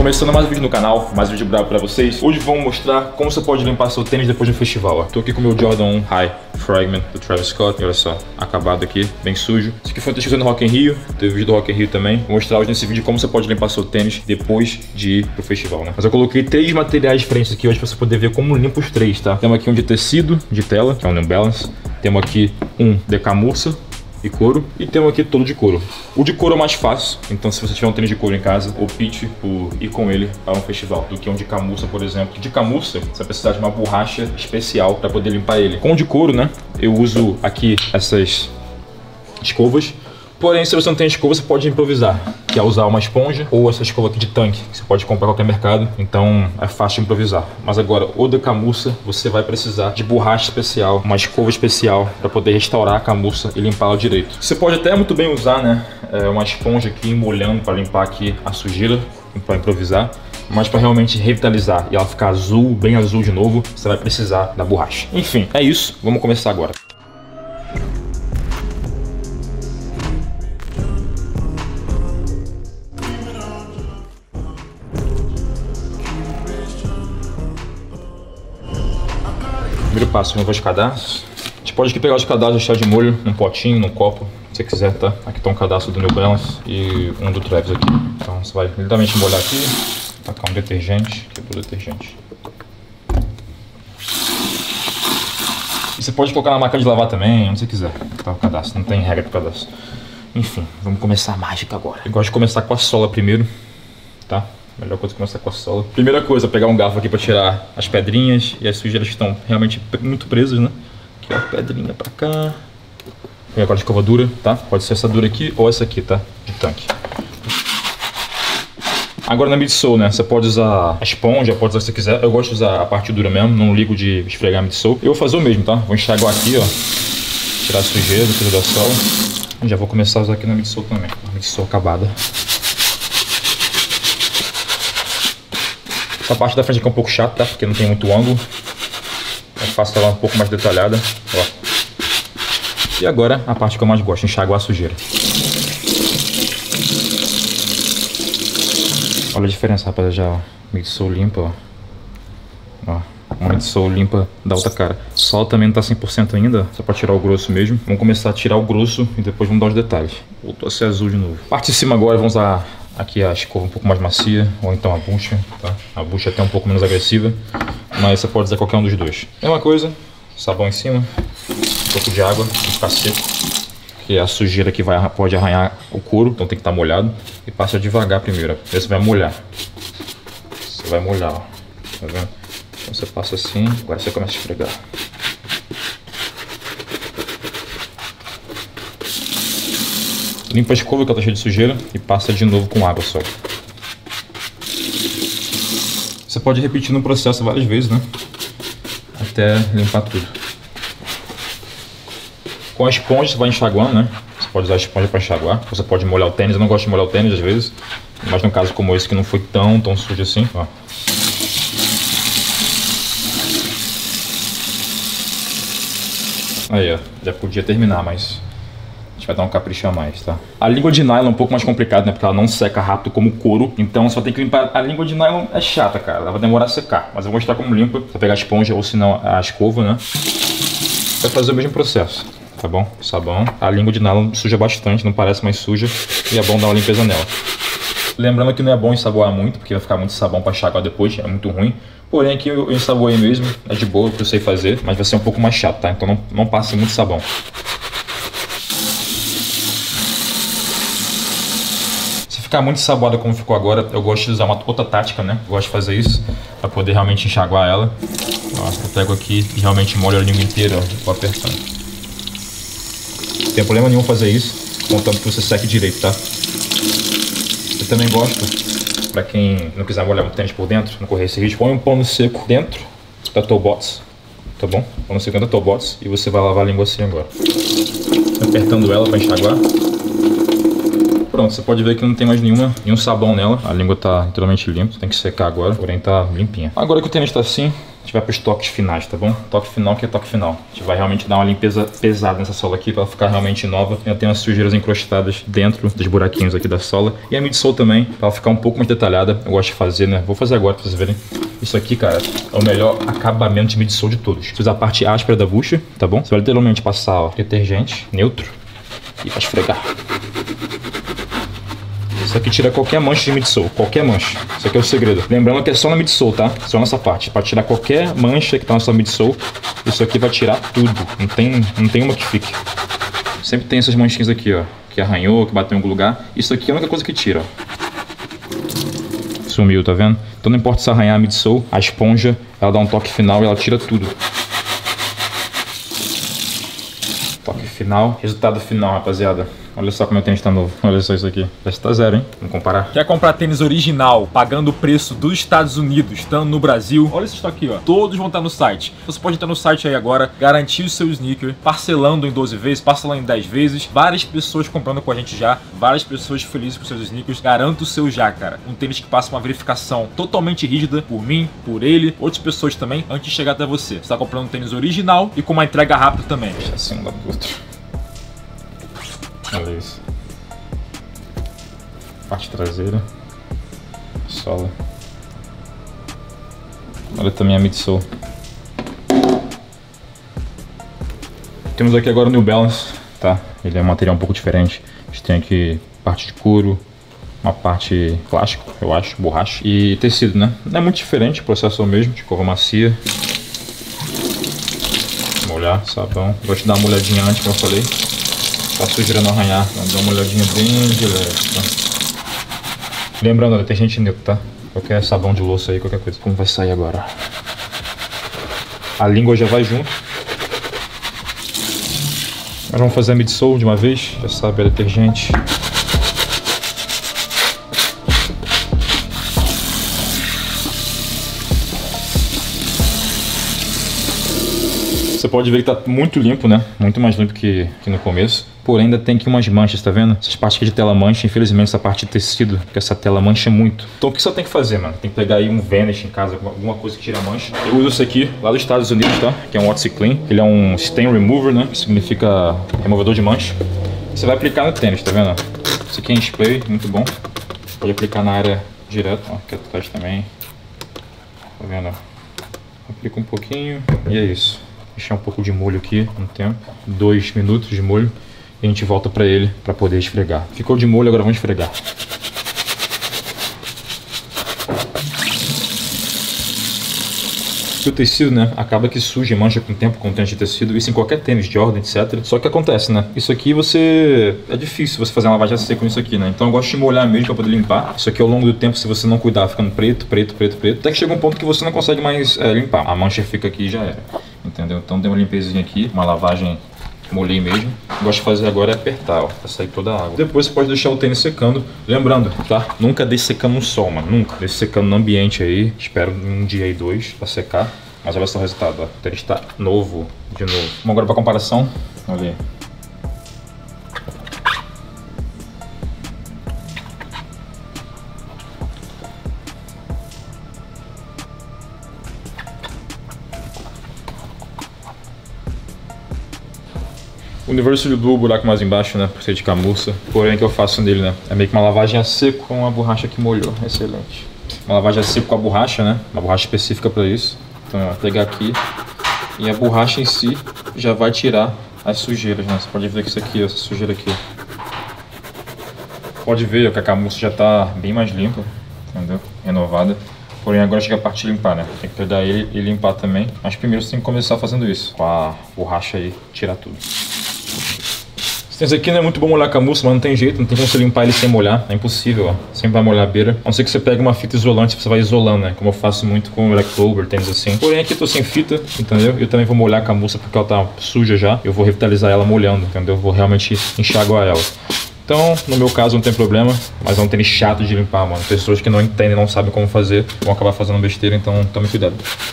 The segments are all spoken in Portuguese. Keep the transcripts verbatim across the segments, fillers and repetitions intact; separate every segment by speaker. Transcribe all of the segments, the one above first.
Speaker 1: Começando mais um vídeo no canal, mais um vídeo bravo pra vocês. Hoje vamos mostrar como você pode limpar seu tênis depois do festival, ó. Tô aqui com o meu Jordan um High Fragment do Travis Scott. E olha só, acabado aqui, bem sujo. Esse aqui foi um tênis no Rock in Rio, teve vídeo do Rock in Rio também. Vou mostrar hoje nesse vídeo como você pode limpar seu tênis depois de ir pro festival, né? Mas eu coloquei três materiais diferentes aqui hoje pra você poder ver como limpa os três, tá? Temos aqui um de tecido, de tela, que é um New Balance. Temos aqui um de camurça e couro, e temos aqui todo de couro. O de couro é mais fácil, então se você tiver um tênis de couro em casa, opte por ir com ele a um festival, do que um de camurça, por exemplo. De camurça, você vai precisar de uma borracha especial para poder limpar ele. Com o de couro, né, eu uso aqui essas escovas. Porém, se você não tem escova, você pode improvisar, que é usar uma esponja ou essa escova aqui de tanque, que você pode comprar em qualquer mercado, então é fácil de improvisar. Mas agora, o da camurça, você vai precisar de borracha especial, uma escova especial para poder restaurar a camurça e limpá-la direito. Você pode até muito bem usar, né, uma esponja aqui molhando para limpar aqui a sujeira, para improvisar. Mas para realmente revitalizar e ela ficar azul, bem azul de novo, você vai precisar da borracha. Enfim, é isso. Vamos começar agora. Primeiro passo, remover os cadastros. A gente pode aqui pegar os cadastros e deixar de molho num potinho, num copo, se você quiser, tá? Aqui tá um cadastro do New Balance e um do Travis aqui. Então você vai literalmente molhar aqui, tacar um detergente, aqui é pro detergente. E você pode colocar na máquina de lavar também, onde você quiser, tá? O cadastro, não tem regra pro cadastro. Enfim, vamos começar a mágica agora. Eu gosto de começar com a sola primeiro, tá? Melhor coisa é começar com a sola. Primeira coisa, pegar um garfo aqui para tirar as pedrinhas e as sujeiras que estão realmente muito presas, né? Aqui ó, pedrinha pra cá. Vem agora de escova dura, tá? Pode ser essa dura aqui ou essa aqui, tá? De tanque. Agora na midsole, né? Você pode usar a esponja, pode usar se você quiser. Eu gosto de usar a parte dura mesmo, não ligo de esfregar a midsole. Eu vou fazer o mesmo, tá? Vou enxaguar aqui, ó. Tirar a sujeira, tudo da sola. E já vou começar a usar aqui na midsole também. A midsole acabada. Essa parte da frente aqui é um pouco chata, tá? Porque não tem muito ângulo. Eu faço ela um pouco mais detalhada. Ó. E agora a parte que eu mais gosto, enxaguar a sujeira. Olha a diferença, rapaziada. Já, ó. Midsole limpa, ó. Ó. Uma midsole limpa da outra cara. O sol também não tá cem por cento ainda, só pra tirar o grosso mesmo. Vamos começar a tirar o grosso e depois vamos dar os detalhes. Voltou a ser azul de novo. Parte de cima agora, vamos usar aqui a escova um pouco mais macia, ou então a bucha, tá? A bucha é até um pouco menos agressiva, mas você pode usar qualquer um dos dois. Mesma coisa, sabão em cima, um pouco de água, pra ficar seco, que a sujeira que vai, pode arranhar o couro, então tem que estar molhado. E passa devagar primeiro, aí você vai molhar. Você vai molhar, ó. Tá vendo? Então você passa assim, agora você começa a esfregar. Limpa a escova que ela tá cheia de sujeira e passa de novo com água só. Você pode repetir no processo várias vezes, né? Até limpar tudo. Com a esponja você vai enxaguando, né? Você pode usar a esponja para enxaguar. Você pode molhar o tênis. Eu não gosto de molhar o tênis às vezes. Mas num caso como esse que não foi tão, tão sujo assim, ó. Aí, ó. Já podia terminar, mas vai dar um capricho a mais, tá? A língua de nylon é um pouco mais complicada, né? Porque ela não seca rápido como o couro. Então só tem que limpar. A língua de nylon é chata, cara. Ela vai demorar a secar. Mas eu vou mostrar como limpa. Você vai pegar a esponja ou se não a escova, né? Vai fazer o mesmo processo, tá bom? Sabão. A língua de nylon suja bastante, não parece mais suja. E é bom dar uma limpeza nela. Lembrando que não é bom ensaboar muito, porque vai ficar muito sabão pra enxaguar depois. É muito ruim. Porém aqui eu ensaboei mesmo. É de boa, que eu sei fazer. Mas vai ser um pouco mais chato, tá? Então não, não passe muito sabão. Ficar muito ensaboada como ficou agora, eu gosto de usar uma outra tática, né? Eu gosto de fazer isso para poder realmente enxaguar ela. Nossa, eu pego aqui e realmente molho a língua inteira, ó, vou apertando. Não tem problema nenhum fazer isso, contanto que você seque direito, tá? Eu também gosto, para quem não quiser molhar o tênis por dentro, não correr esse risco, põe um pano seco dentro da toe box, tá bom? Pano seco dentro da toe box e você vai lavar a língua assim agora. Apertando ela para enxaguar. Pronto, você pode ver que não tem mais nenhuma, nenhum sabão nela. A língua tá totalmente limpa, tem que secar agora, porém tá limpinha. Agora que o tênis tá assim, gente vai para os toques finais, tá bom? Toque final que é toque final. A gente vai realmente dar uma limpeza pesada nessa sola aqui para ela ficar realmente nova. Eu tenho umas sujeiras encrostadas dentro dos buraquinhos aqui da sola. E a midsole também, para ela ficar um pouco mais detalhada. Eu gosto de fazer, né? Vou fazer agora para vocês verem. Isso aqui, cara, é o melhor acabamento de midsole de todos. Você usa a parte áspera da bucha, tá bom? Você vai literalmente passar, ó, detergente neutro e vai esfregar. Isso aqui tira qualquer mancha de midsole, qualquer mancha. Isso aqui é o segredo. Lembrando que é só na midsole, tá? Só nessa parte. Para tirar qualquer mancha que tá na sua midsole, isso aqui vai tirar tudo. Não tem, não tem uma que fique. Sempre tem essas manchinhas aqui, ó, que arranhou, que bateu em algum lugar. Isso aqui é a única coisa que tira, ó. Sumiu, tá vendo? Então não importa se arranhar a midsole, a esponja, ela dá um toque final e ela tira tudo. Toque final, resultado final, rapaziada. Olha só como meu tênis tá novo. Olha só isso aqui. Já está zero, hein? Vamos comparar. Quer comprar tênis original, pagando o preço dos Estados Unidos, estando no Brasil? Olha isso aqui, ó. Todos vão estar no site. Você pode entrar no site aí agora, garantir o seu sneaker, parcelando em doze vezes, parcelando em dez vezes. Várias pessoas comprando com a gente já. Várias pessoas felizes com seus sneakers. Garanto o seu já, cara. Um tênis que passa uma verificação totalmente rígida por mim, por ele, outras pessoas também, antes de chegar até você. Você tá comprando um tênis original e com uma entrega rápida também. Deixa assim um lado do outro. Olha isso. Parte traseira. Sola. Olha também a midsole. Temos aqui agora o New Balance, tá? Ele é um material um pouco diferente. A gente tem aqui parte de couro, uma parte plástico, eu acho, borracha. E tecido, né? Não é muito diferente, o processo é o mesmo, de cova macia. Molhar, sabão. Gosto de dar uma olhadinha antes, como eu falei. Pra sujeira não arranhar, então dá uma olhadinha bem de leve, tá? Lembrando, detergente neutro, tá? Qualquer sabão de louça aí, qualquer coisa. Como vai sair agora? A língua já vai junto. Agora vamos fazer a midsole de uma vez, já sabe, é detergente. Você pode ver que tá muito limpo, né? Muito mais limpo que, que no começo. Porém, ainda tem aqui umas manchas, tá vendo? Essas partes aqui de tela mancha, infelizmente, essa parte de tecido, que essa tela mancha muito. Então o que você tem que fazer, mano? Tem que pegar aí um Vanish em casa, alguma coisa que tira a mancha. Eu uso esse aqui, lá dos Estados Unidos, tá? Que é um OxiClean. Ele é um Stain Remover, né? Que significa removedor de mancha. Você vai aplicar no tênis, tá vendo? Esse aqui é em spray, muito bom. Pode aplicar na área direto, ó. Aqui atrás também. Tá vendo? Aplica um pouquinho e é isso. Deixar um pouco de molho aqui, um tempo. Dois minutos de molho. E a gente volta pra ele pra poder esfregar. Ficou de molho, agora vamos esfregar. O tecido, né, acaba que suja e mancha com o tempo, com o tênis de tecido, isso em qualquer tênis, Jordan, etcétera. Só que acontece, né, isso aqui você... é difícil você fazer uma lavagem seca com isso aqui, né, então eu gosto de molhar mesmo pra poder limpar. Isso aqui ao longo do tempo, se você não cuidar, vai ficando preto, preto, preto, preto, até que chega um ponto que você não consegue mais é, limpar. A mancha fica aqui e já era, entendeu? Então dei uma limpezinha aqui, uma lavagem... molhei mesmo. O que eu gosto de fazer agora é apertar, ó, pra sair toda a água. Depois você pode deixar o tênis secando. Lembrando, tá? Nunca deixe secando no sol, mano. Nunca. Deixe secando no ambiente aí. Espero um dia e dois pra secar. Mas olha só o resultado, ó. O tênis tá novo, de novo. Vamos agora pra comparação. Olha aí. University Blue, buraco mais embaixo, né? Por ser de camurça. Porém, o que eu faço nele, né? É meio que uma lavagem a seco com a borracha que molhou. Excelente. Uma lavagem a seco com a borracha, né? Uma borracha específica para isso. Então, ó, pegar aqui. E a borracha em si já vai tirar as sujeiras, né? Você pode ver que isso aqui, ó, essa sujeira aqui. Pode ver ó, que a camurça já tá bem mais limpa. Entendeu? Renovada. Porém, agora chega a parte de limpar, né? Tem que pegar ele e limpar também. Mas primeiro você tem que começar fazendo isso. Com a borracha aí, tirar tudo. Esse aqui não é muito bom molhar a camurça, mas não tem jeito, não tem como você limpar ele sem molhar, é impossível, ó. Sempre vai molhar a beira. A não ser que você pegue uma fita isolante, você vai isolando, né? Como eu faço muito com o Blacktober, tênis assim. Porém aqui eu tô sem fita, entendeu? Eu também vou molhar a camurça porque ela tá suja já. Eu vou revitalizar ela molhando, entendeu? Eu vou realmente enxaguar ela. Então, no meu caso não tem problema, mas é um tênis chato de limpar, mano. Pessoas que não entendem, não sabem como fazer, vão acabar fazendo besteira, então tome cuidado.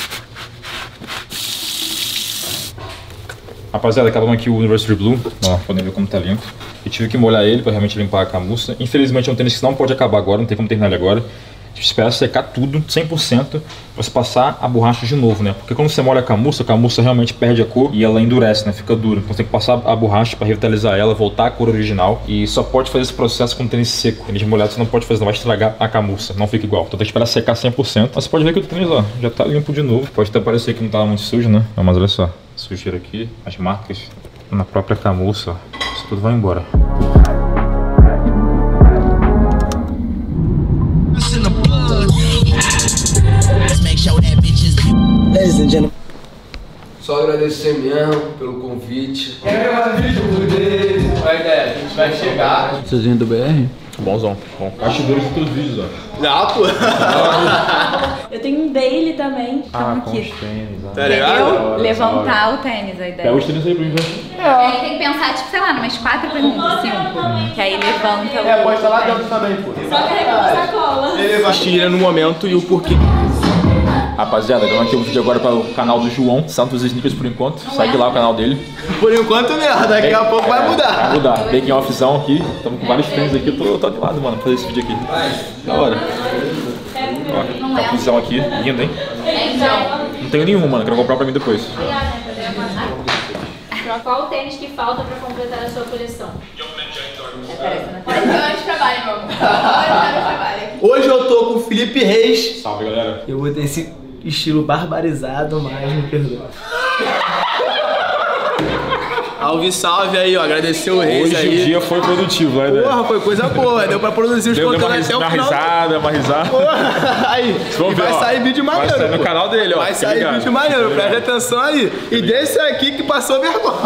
Speaker 1: Rapaziada, acabamos aqui o University Blue, ó, podem ver como tá limpo. E tive que molhar ele para realmente limpar a camurça. Infelizmente é um tênis que não pode acabar agora, não tem como terminar ele agora. espera secar tudo, cem por cento, pra você passar a borracha de novo, né? Porque quando você molha a camurça, a camurça realmente perde a cor e ela endurece, né? Fica dura. Então você tem que passar a borracha para revitalizar ela, voltar à cor original. E só pode fazer esse processo com tênis seco. Tênis molhado você não pode fazer, não vai estragar a camurça, não fica igual. Então tem que esperar secar cem por cento. Mas você pode ver que o tênis, ó, já tá limpo de novo. Pode até parecer que não tava muito sujo, né? Mas olha só, sujeira aqui, as marcas na própria camurça, ó. Isso tudo vai embora.
Speaker 2: Só agradecer mesmo pelo convite.
Speaker 3: Quer gravar vídeo dele? Vai, ideia, a gente vai chegar.
Speaker 4: Vocês vêm do B R?
Speaker 1: Bonzão, bom. Bastidores de todos os vídeos, ó.
Speaker 3: Não, pô.
Speaker 5: Eu tenho um daily também.
Speaker 1: Ah,
Speaker 5: Tamo
Speaker 1: com
Speaker 5: aqui.
Speaker 1: os tênis, ó.
Speaker 3: Tá ligado?
Speaker 5: Entendeu? Levantar o tênis, a ideia.
Speaker 1: Pega os tênis aí pra mim, velho.
Speaker 5: É, tem que pensar, tipo, sei lá, umas quatro perguntas, cinco. Que aí levanta o.
Speaker 3: É, pode estar lá dentro também, pô.
Speaker 5: Só carregar a sacola.
Speaker 3: Ele vai tira no momento e o porquê.
Speaker 1: Rapaziada, gravando aqui um vídeo agora para o canal do João Santos Sneakers por enquanto. Segue lá o canal dele.
Speaker 3: Por enquanto mesmo, daqui a pouco vai mudar.
Speaker 1: Vai mudar. Making offzão aqui. Estamos com vários tênis aqui. Eu tô, tô animado, mano, pra fazer esse vídeo aqui. Da hora. Ó, capuzão aqui. Lindo, hein? Não tenho nenhum, mano. Quero comprar pra mim depois.
Speaker 6: Qual o tênis que falta para completar a sua coleção?
Speaker 3: Hoje eu tô com o Felipe Reis.
Speaker 1: Salve, galera.
Speaker 4: Eu vou ter esse estilo barbarizado, mas me perdoa.
Speaker 3: Salve, salve aí, ó. Agradecer o Reis
Speaker 1: Hoje
Speaker 3: aí.
Speaker 1: o dia foi produtivo, né?
Speaker 3: Porra, foi coisa boa. Deu pra produzir os
Speaker 1: Deu uma,
Speaker 3: conteúdos
Speaker 1: ris
Speaker 3: até o
Speaker 1: uma
Speaker 3: final.
Speaker 1: risada, uma risada.
Speaker 3: Porra, aí.
Speaker 1: Vamos
Speaker 3: E
Speaker 1: ver,
Speaker 3: vai
Speaker 1: ó.
Speaker 3: sair vídeo maneiro.
Speaker 1: Vai sair no
Speaker 3: pô.
Speaker 1: canal dele, ó.
Speaker 3: Vai
Speaker 1: Fica
Speaker 3: sair
Speaker 1: ligado.
Speaker 3: vídeo maneiro, preste atenção aí. E desse aqui que passou vergonha.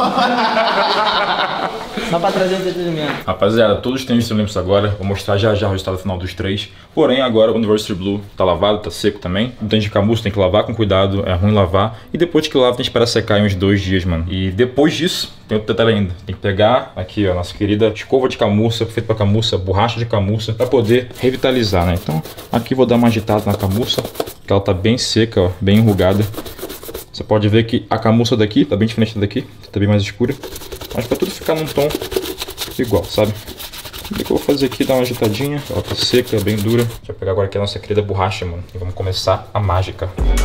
Speaker 4: Só pra trazer entretenimento.
Speaker 1: Rapaziada, todos os tênis estão limpos agora. Vou mostrar já já o resultado final dos três. Porém, agora o University Blue tá lavado, tá seco também. O tênis de camurça tem que lavar com cuidado, é ruim lavar. E depois que lava, tem que esperar secar em uns dois dias, mano. E depois disso, tem outro detalhe ainda. Tem que pegar aqui, ó, nossa querida escova de camurça, feita pra camurça, borracha de camurça, pra poder revitalizar, né? Então, aqui vou dar uma agitada na camurça, que ela tá bem seca, ó, bem enrugada. Você pode ver que a camurça daqui tá bem diferente daqui, tá bem mais escura. Mas pra tudo ficar num tom igual, sabe? O que eu vou fazer aqui, dar uma agitadinha. Ela tá seca, bem dura. Deixa eu pegar agora aqui a nossa querida borracha, mano. E vamos começar a mágica.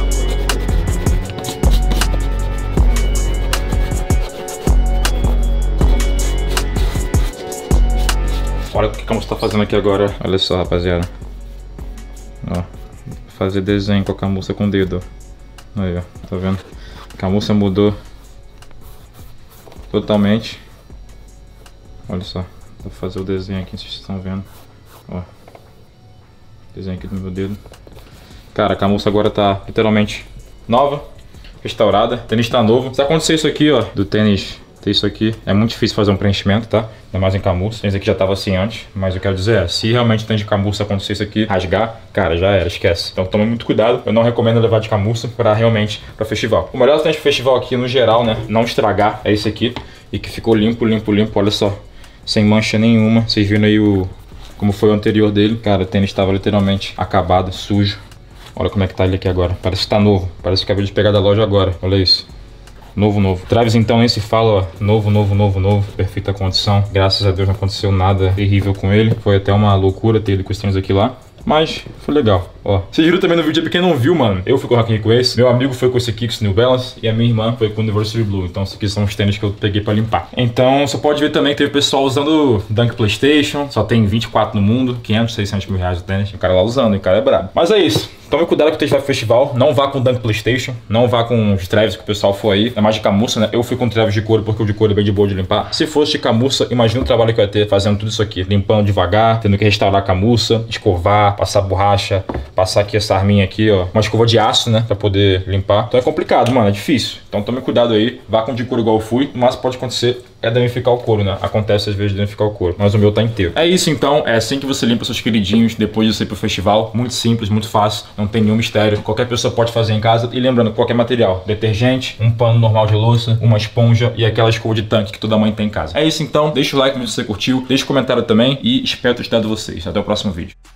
Speaker 1: Olha o que a camurça tá fazendo aqui agora. Olha só, rapaziada. Ó, fazer desenho com a camurça com o dedo. Aí, ó, tá vendo? A camurça mudou totalmente. Olha só, vou fazer o desenho aqui, vocês estão vendo. Ó, desenho aqui do meu dedo. Cara, a camurça agora tá literalmente nova, restaurada. O tênis tá novo. Se acontecer isso aqui, ó, do tênis ter isso aqui, é muito difícil fazer um preenchimento, tá? Ainda mais em camurça. O tênis aqui já tava assim antes, mas eu quero dizer é, se realmente o tênis de camurça acontecer isso aqui, rasgar, cara, já era, esquece. Então tome muito cuidado. Eu não recomendo levar de camurça pra realmente pra festival. O melhor tênis pro festival aqui, no geral, né, não estragar, é esse aqui. E que ficou limpo, limpo, limpo, olha só. Sem mancha nenhuma. Vocês viram aí o como foi o anterior dele. Cara, o tênis estava literalmente acabado, sujo. Olha como é que tá ele aqui agora. Parece que tá novo. Parece que acabei de pegar da loja agora. Olha isso. Novo, novo. Travis então nem se fala, ó. Novo, novo, novo, novo. Perfeita condição. Graças a Deus não aconteceu nada terrível com ele. Foi até uma loucura ter ele com os tênis aqui lá. Mas foi legal, ó. Vocês viram também no vídeo, pra quem não viu, mano. Eu fui com o Rock com esse. Meu amigo foi com esse Kicks New Balance. E a minha irmã foi com o University Blue. Então, esses aqui são os tênis que eu peguei pra limpar. Então, você pode ver também que teve pessoal usando Dunk PlayStation. Só tem vinte e quatro no mundo. quinhentos, seiscentos mil reais de tênis. O cara lá usando, e o cara é brabo. Mas é isso. Tome cuidado com o tênis vai pro festival. Não vá com o Dunk PlayStation. Não vá com os Travis que o pessoal foi aí. É mais de camurça, né? Eu fui com o Travis de couro porque o de couro é bem de boa de limpar. Se fosse de camurça, imagina o trabalho que eu ia ter fazendo tudo isso aqui. Limpando devagar, tendo que restaurar a camurça, escovar, passar borracha, passar aqui essa arminha aqui, ó. Uma escova de aço, né? Pra poder limpar. Então é complicado, mano. É difícil. Então tome cuidado aí. Vá com o de couro igual eu fui. O máximo pode acontecer é danificar o couro, né? Acontece às vezes de danificar o couro. Mas o meu tá inteiro. É isso então. É assim que você limpa seus queridinhos depois de você ir pro festival. Muito simples, muito fácil. Não tem nenhum mistério. Qualquer pessoa pode fazer em casa. E lembrando, qualquer material. Detergente, um pano normal de louça, uma esponja e aquela escova de tanque que toda mãe tem em casa. É isso então. Deixa o like se você curtiu. Deixa o comentário também. E espero ter ajudado vocês. Até o próximo vídeo.